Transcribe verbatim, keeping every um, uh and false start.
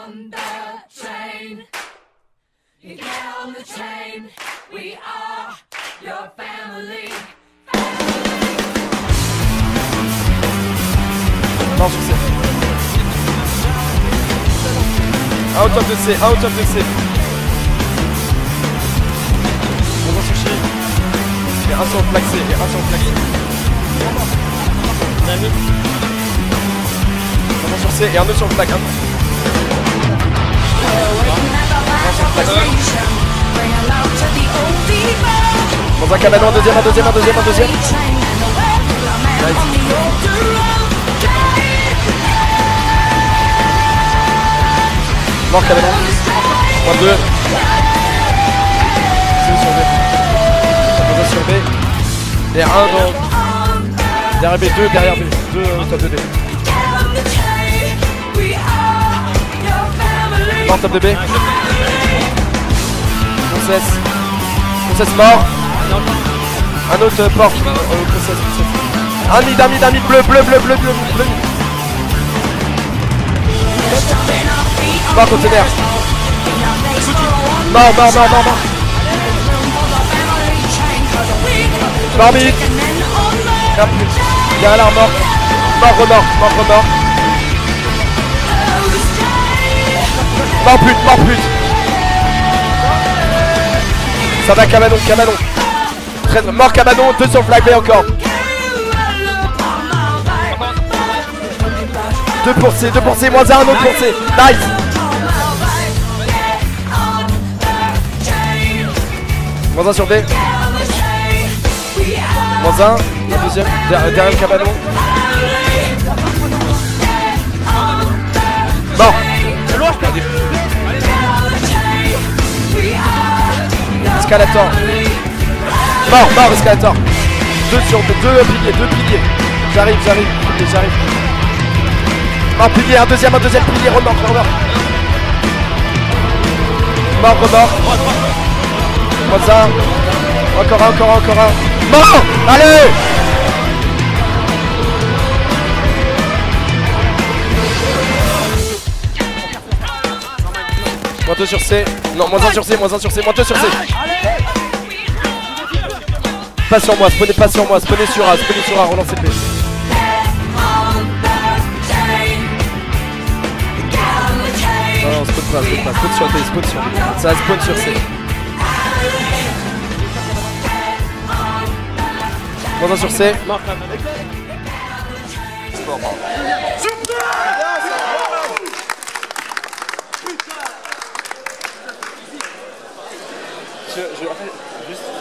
on the train. You get on the train. We are your family. Non, sur C. Out of the C, out of the C. On va sur Chi. Et un sur le flag C, et un sur le flag C. On va sur C et un autre sur le flag. Un sur le flag. Dans un cabanon, un deuxième, un deuxième, un deuxième, un deuxième. Mort cabanon. Moins deux. C sur B. On va sur B. Et un dans. Derrière B, deux derrière B. Deux au top de B. Mort top de B. Princesse. Princesse mort. Un autre porte. Euh, princesse, princesse. Un mid, un mid, un mid. Bleu, bleu, bleu, bleu, bleu, bleu. Mort conteneur. Mort, mort, mort, mort, mort. Mort mid. Derrière la mort. Mort, remort, mort, remort. Mort pute, mort pute. Ça va cabanon, cabanon. treize, mort cabanon, deux sur le flag B encore. deux pour C, deux pour C, moins un, un autre pour C. Nice. Moins un sur B. Moins un, un deuxième, derrière, derrière le cabanon. Mort. Escalator. Mort, mort, escalator. Deux sur deux, deux piliers, deux piliers. J'arrive, j'arrive, j'arrive. Mort, pilier, un deuxième, un deuxième pilier, remort, remort. Mort, remort. Moins un. Encore un, encore un, encore un. Mort. Allez. Moins deux sur C. Non, moins un sur C, moins un sur C, moins deux sur C. Pas sur moi, spawnez pas sur moi, spawnez sur A, spawnez sur A, relancez P. Non, non, spawn pas, spawn pas, spawn sur B, spawn sur B. Ça va spawn sur C. Moins un sur C. Je, je, en fait, juste...